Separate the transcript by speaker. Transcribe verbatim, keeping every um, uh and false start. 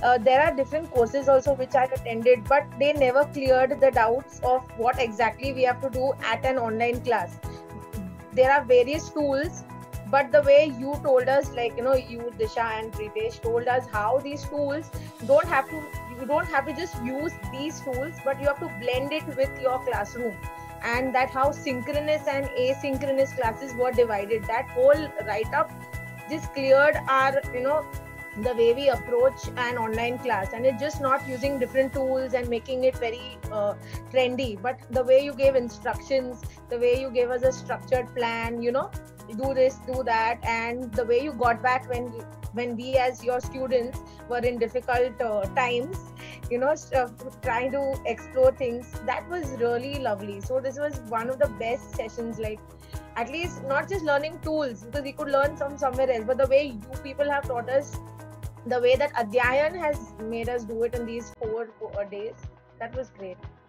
Speaker 1: Uh, there are different courses also which I attended, but they never cleared the doubts of what exactly we have to do at an online class. There are various tools, but the way you told us, like, you know, you, Disha and Pritesh told us how these tools don't have to, you don't have to just use these tools, but you have to blend it with your classroom. And that how synchronous and asynchronous classes were divided. That whole write up just cleared our, you know, the way we approach an online class, and it's just not using different tools and making it very uh, trendy, but the way you gave instructions, the way you gave us a structured plan, you know, do this, do that, and the way you got back when when we as your students were in difficult uh, times, you know, uh, trying to explore things, that was really lovely. So this was one of the best sessions, like, at least not just learning tools, because we could learn from somewhere else, but the way you people have taught us, the way that Adhyayan has made us do it in these four, four days, that was great.